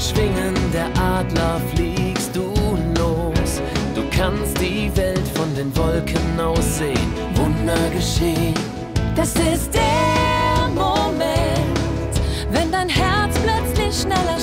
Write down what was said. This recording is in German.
Schwingen der Adler fliegst du los. Du kannst die Welt von den Wolken aus sehen. Wunder geschehen. Das ist der Moment, wenn dein Herz plötzlich schneller